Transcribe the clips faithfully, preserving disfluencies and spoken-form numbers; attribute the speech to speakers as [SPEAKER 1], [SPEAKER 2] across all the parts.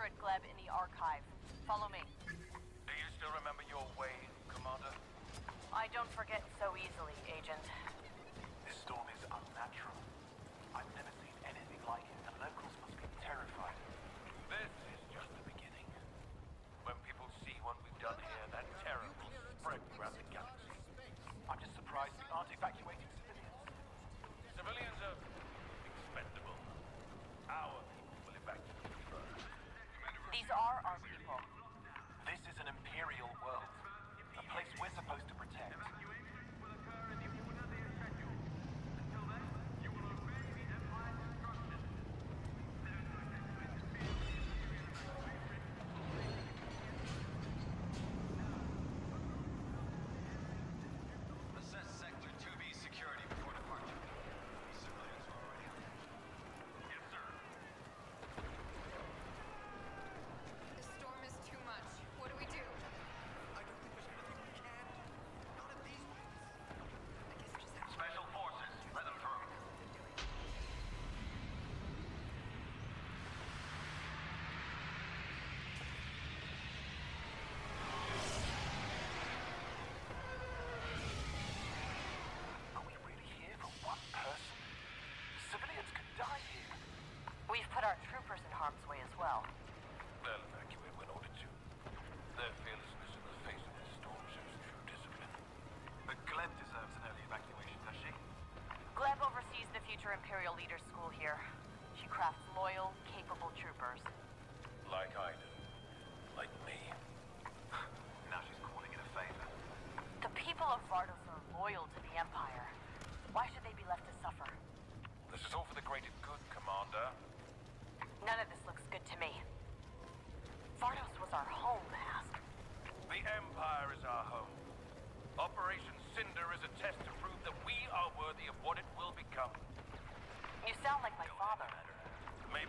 [SPEAKER 1] secret Gleb in the archive. Follow me.
[SPEAKER 2] Do you still remember your way, Commander?
[SPEAKER 1] I don't forget so easily, Agent.
[SPEAKER 2] This storm is unnatural. I've never seen anything like it. The locals must be terrified. This is just the beginning. When people see what we've done here, that terror will spread throughout the galaxy. I'm just surprised we aren't evacuating civilians. Civilians are expendable. Our people will evacuate first.
[SPEAKER 1] These are our people.
[SPEAKER 2] This is an imperial world. A place we're supposed to protect.
[SPEAKER 3] Assess Sector two B security before departure. These civilians are already out. Yes, sir.
[SPEAKER 4] The storm is too much. What do we do?
[SPEAKER 3] I don't think there's anything we can do. Not in these ways.
[SPEAKER 4] I guess we just have to...
[SPEAKER 3] Special forces, let them through.
[SPEAKER 2] Are we really here for one person? Civilians could die here.
[SPEAKER 1] We've put our troopers in harm's way as well.
[SPEAKER 2] They'll evacuate when ordered to. Their fearlessness in the face of this storm shows true discipline. But Gleb deserves an early evacuation, does she?
[SPEAKER 1] Gleb oversees the future Imperial Leaders School here. She crafts loyal, capable troopers.
[SPEAKER 2] Like I do. Like me. Now she's calling it a favor.
[SPEAKER 1] The people of Vardos are loyal to the Empire. Why should they be left to suffer?
[SPEAKER 2] This is all for the greater good, Commander.
[SPEAKER 1] None of this looks good to me. Vardos was our home, Ask.
[SPEAKER 2] The Empire is our home. Operation Cinder is a test to prove that we are worthy of what it will become.
[SPEAKER 1] You sound like my father.
[SPEAKER 2] Maybe.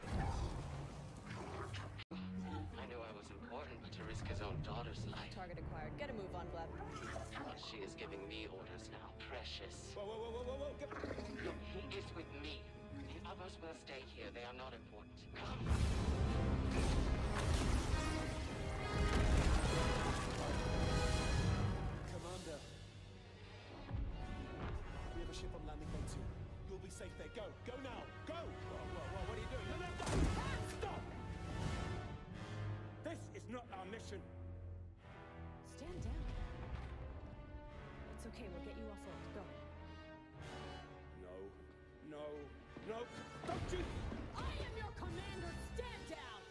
[SPEAKER 5] I knew I was important, but to risk his own daughter's life.
[SPEAKER 6] Target acquired. Get a move on, Gleb.
[SPEAKER 5] Well, she is giving me orders now. Precious.
[SPEAKER 7] Whoa, whoa, whoa, whoa, whoa, whoa.
[SPEAKER 5] Look, he is with me. The others will stay here. They are not important. Come.
[SPEAKER 7] Commander. We have a ship on landing bay two. You'll be safe there. Go. Go now. Go! Whoa, whoa, whoa. What are you doing? No, no, stop! Stop! This is not our mission.
[SPEAKER 6] Stand down. It's okay. We'll get you off Earth. Go.
[SPEAKER 7] No. No. No. Don't you...
[SPEAKER 6] I am your commander. Stand down.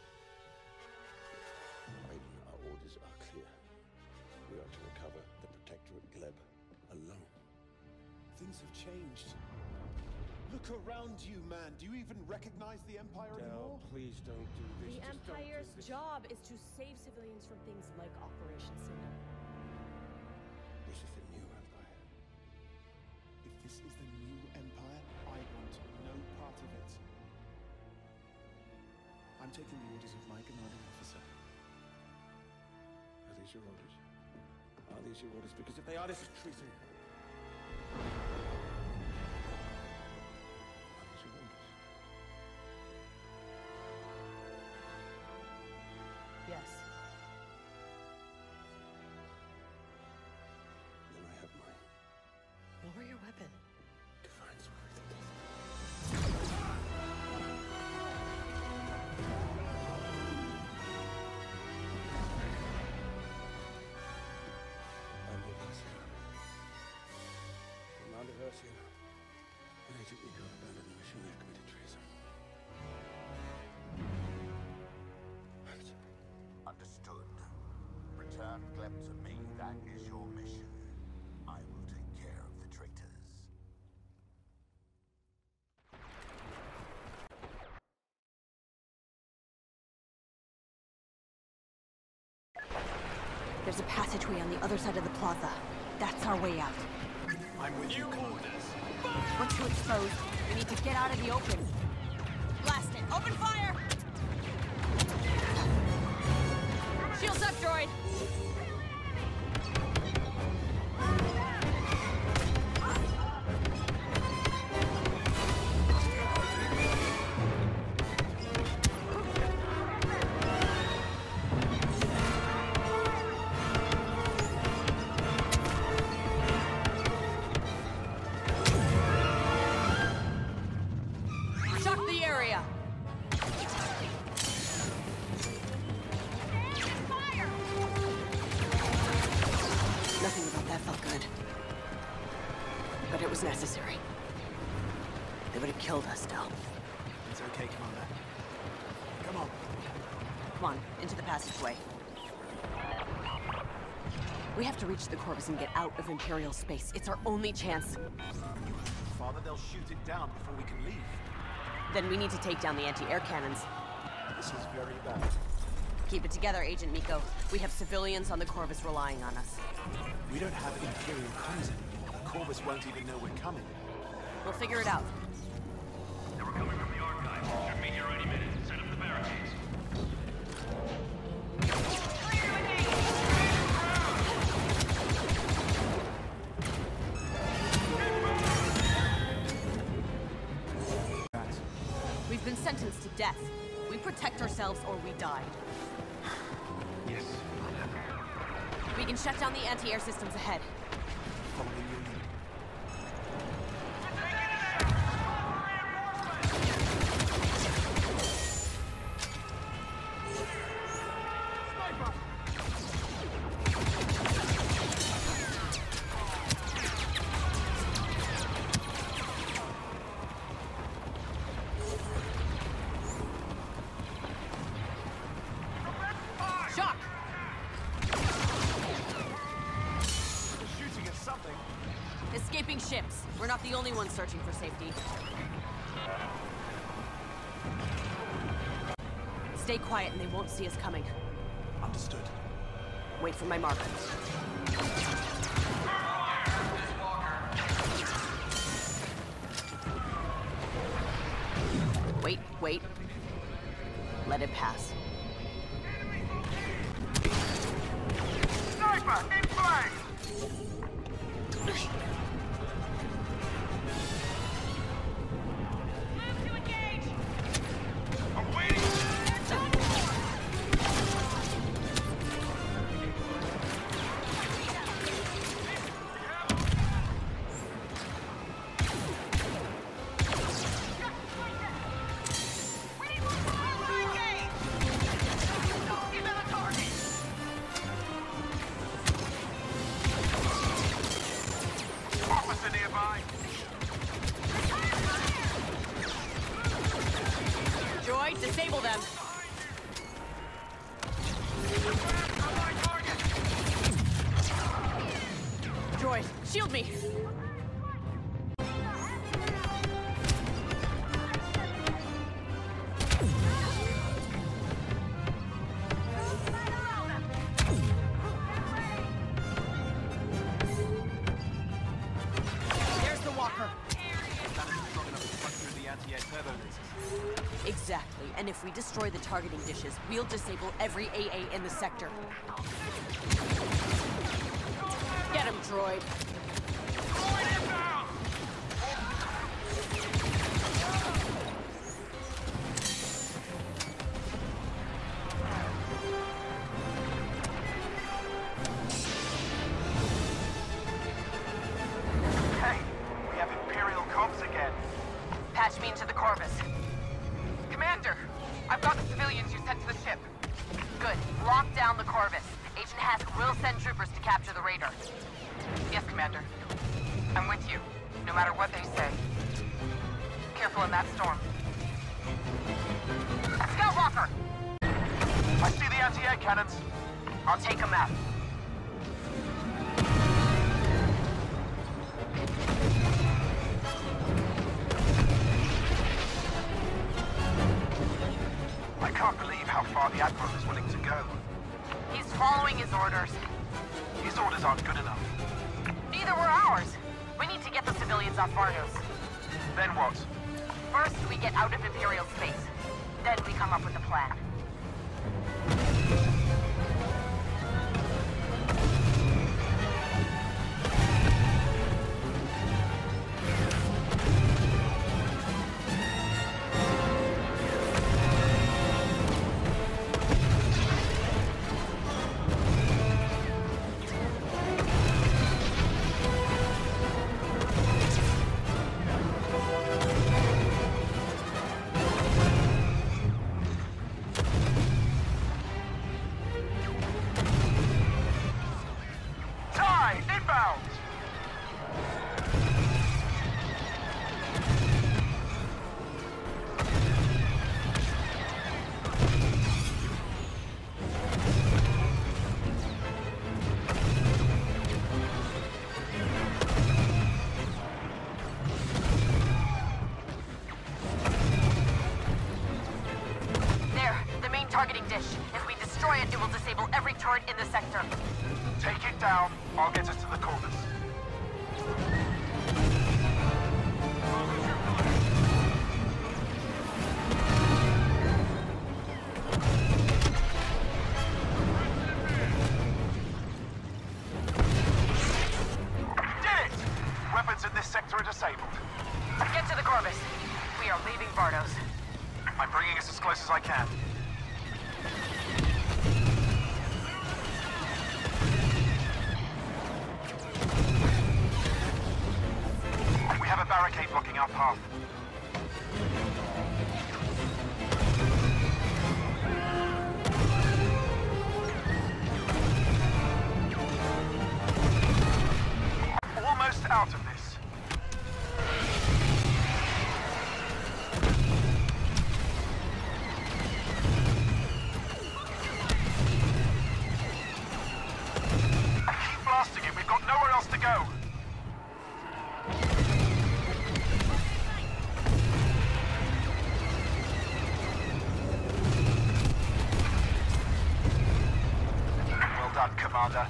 [SPEAKER 8] Raiden, our orders are clear. We are to recover the Protectorate Gleb alone.
[SPEAKER 7] Things have changed. Look around you, man. Do you even recognize the Empire anymore?
[SPEAKER 8] Del, please don't do this.
[SPEAKER 6] The
[SPEAKER 8] Just don't do
[SPEAKER 6] Empire's
[SPEAKER 8] this.
[SPEAKER 6] job is to save civilians from things like Operation Cinder.
[SPEAKER 8] This is the new Empire.
[SPEAKER 7] If this is the new Empire, I want no part of it. I'm taking the orders of my commanding officer.
[SPEAKER 8] Are these your orders? Are these your orders? Because if they are, this is treason. Are these your orders?
[SPEAKER 6] Yes.
[SPEAKER 8] Then I have mine.
[SPEAKER 6] Lower your weapon.
[SPEAKER 8] Defiance of everything. I'm Versio. Commander Versio. An agent Nico abandoned the mission. They've committed treason. I'm sorry.
[SPEAKER 9] Understood. Return Gleb to me. That is your mission. I will take care of the traitors.
[SPEAKER 6] There's a passageway on the other side of the plaza. That's our way out.
[SPEAKER 3] I'm with you, orders.
[SPEAKER 6] We're too exposed. We need to get out of the open. Blast it. Open fire! Shields up, droid!
[SPEAKER 10] was necessary. They would have killed us, Del.
[SPEAKER 11] It's okay, Commander. Come on.
[SPEAKER 10] Come on, into the passageway. We have to reach the Corvus and get out of Imperial space. It's our only chance.
[SPEAKER 11] You heard Father, they'll shoot it down before we can leave.
[SPEAKER 10] Then we need to take down the anti-air cannons.
[SPEAKER 11] This is very bad.
[SPEAKER 10] Keep it together, Agent Miko. We have civilians on the Corvus relying on us.
[SPEAKER 11] We don't have Imperial comms anymore. The Corvus won't even know we're coming.
[SPEAKER 10] We'll figure it out.
[SPEAKER 3] They were coming from the archive. Should meet here any minute. Set up the barricades.
[SPEAKER 10] We've been sentenced to death. We protect ourselves or we die.
[SPEAKER 11] Yes.
[SPEAKER 10] We can shut down the anti-air systems ahead.
[SPEAKER 11] Following your lead.
[SPEAKER 10] Shock!
[SPEAKER 11] Shooting at something.
[SPEAKER 10] Escaping ships. We're not the only ones searching for safety. Stay quiet and they won't see us coming.
[SPEAKER 11] Understood.
[SPEAKER 10] Wait for my mark. Wait, wait. Let it pass.
[SPEAKER 3] Sniper, in play!
[SPEAKER 1] Move to engage!
[SPEAKER 3] I'm waiting!
[SPEAKER 1] We need more fire engage! Don't give them a target!
[SPEAKER 3] Officer nearby!
[SPEAKER 10] Droid, disable them.
[SPEAKER 3] On my target!
[SPEAKER 10] Droid, shield me. There's the walker.
[SPEAKER 11] That isn't strong enough to punch through the anti-air turbo lasers.
[SPEAKER 10] Exactly. And if we destroy the targeting dishes, we'll disable every A A in the sector. Get him, droid.
[SPEAKER 3] Droid inbound! Hey, we have Imperial comms again.
[SPEAKER 1] Patch me into the Corvus. Commander, I've got the civilians you sent to the ship. Good. Lock down the Corvus. Agent Hask will send troopers to capture the raider. Yes, Commander. I'm with you, no matter what they say. Careful in that storm. Scout Walker!
[SPEAKER 3] I see the anti-air cannons.
[SPEAKER 1] I'll take them out.
[SPEAKER 3] I can't believe how far the Admiral is willing to go.
[SPEAKER 1] He's following his orders.
[SPEAKER 3] His orders aren't good enough.
[SPEAKER 1] Neither were ours. We need to get the civilians off Vardos.
[SPEAKER 3] Then what?
[SPEAKER 1] First, we get out of Imperial space. Then we come up with a plan. dish. If we destroy it, it will disable every turret in the sector.
[SPEAKER 2] Take it down. I'll get us to the corvus.
[SPEAKER 3] Did it! Weapons in this sector are disabled.
[SPEAKER 1] Get to the corvus. We are leaving Bardos.
[SPEAKER 3] I'm bringing us as close as I can. We have a barricade blocking our path. Almost out of this. Keep blasting it. We've got nowhere else to go. Well done, Commander.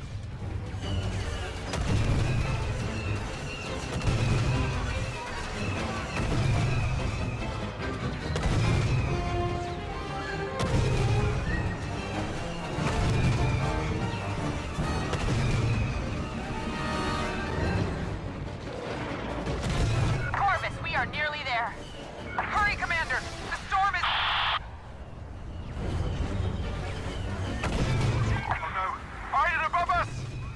[SPEAKER 1] Corvus, we are nearly there. Hurry, Commander! The storm is...
[SPEAKER 3] Oh no! Iron above us!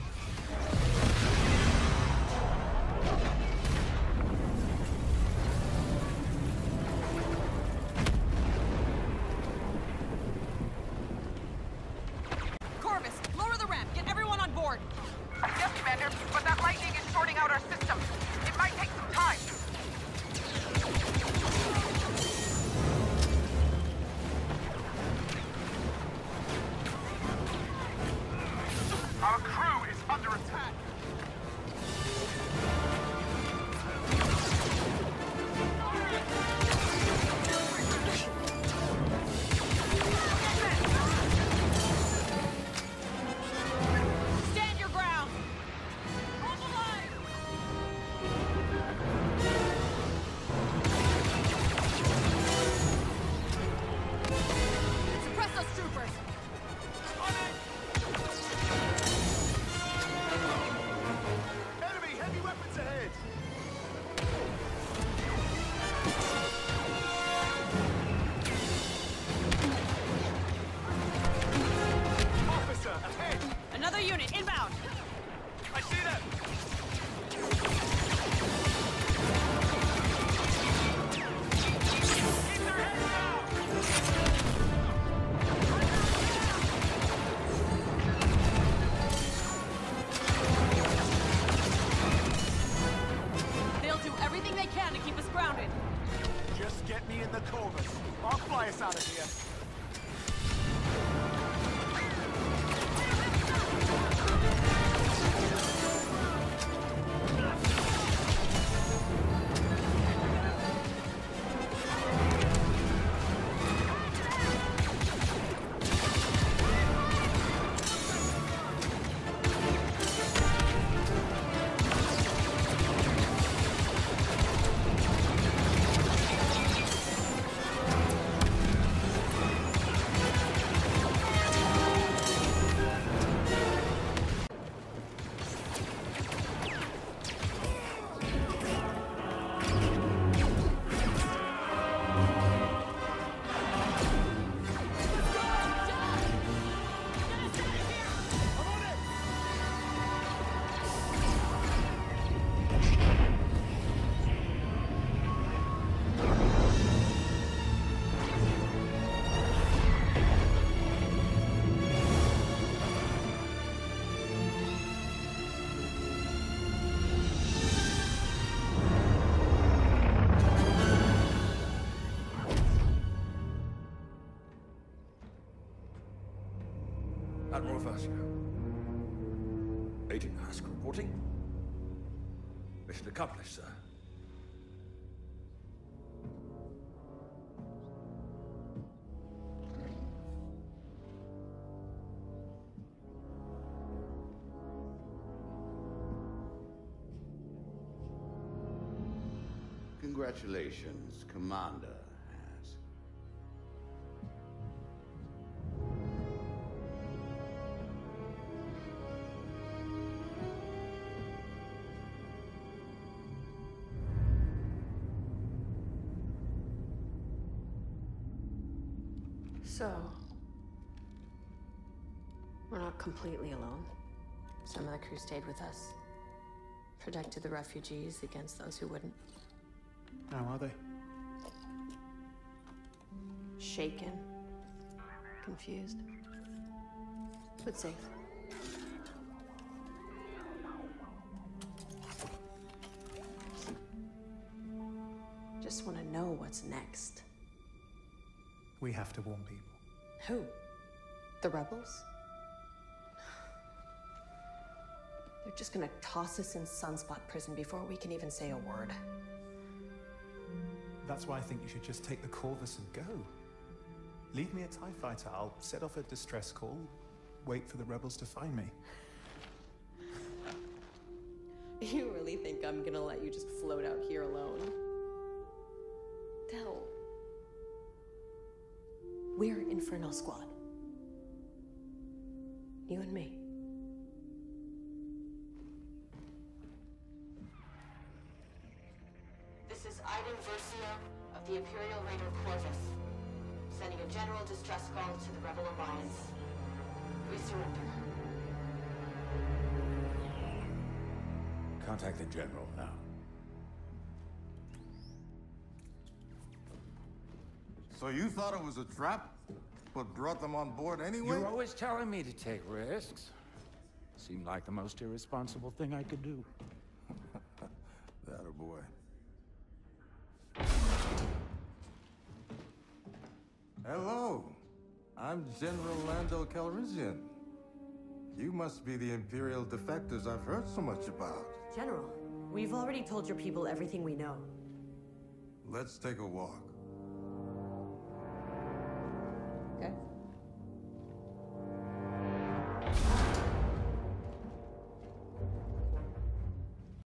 [SPEAKER 10] Corvus, lower the ramp. Get everyone on board.
[SPEAKER 1] Yes, Commander, but that lightning is shorting out our system. It might take some time.
[SPEAKER 3] Our crew is under attack!
[SPEAKER 10] Stand your ground. Hold the line. Suppress those troopers.
[SPEAKER 3] Enemy heavy weapons ahead! Officer, ahead!
[SPEAKER 10] Another unit inbound.
[SPEAKER 3] I see them! Keep their heads down!
[SPEAKER 10] They'll do everything they can to keep us grounded.
[SPEAKER 11] Just get me in the corvus. I'll fly us out of here.
[SPEAKER 12] Admiral Versio. Agent Hask reporting. Mission accomplished, sir.
[SPEAKER 9] Congratulations, Commander has.
[SPEAKER 13] So, we're not completely alone. Some of the crew stayed with us. Protected the refugees against those who wouldn't.
[SPEAKER 11] How are they?
[SPEAKER 13] Shaken. Confused. But safe. Just want to know what's next.
[SPEAKER 11] We have to warn people.
[SPEAKER 13] Who? The rebels? They're just gonna toss us in Sunspot prison before we can even say a word.
[SPEAKER 11] That's why I think you should just take the Corvus and go. Leave me a TIE fighter. I'll set off a distress call, wait for the rebels to find me.
[SPEAKER 13] You really think I'm gonna let you just float out here alone? Del. We're Inferno Squad. You and me.
[SPEAKER 5] This is Iden Versio of the Imperial Raider Corvus, sending a general distress call to the Rebel Alliance. We surrender.
[SPEAKER 12] Contact the General now.
[SPEAKER 14] So you thought it was a trap, but brought them on board anyway?
[SPEAKER 15] You're always telling me to take risks. Seemed like the most irresponsible thing I could do.
[SPEAKER 14] That a boy. Hello, I'm General Lando Calrissian. You must be the Imperial defectors I've heard so much about.
[SPEAKER 13] General, we've already told your people everything we know.
[SPEAKER 14] Let's take a walk.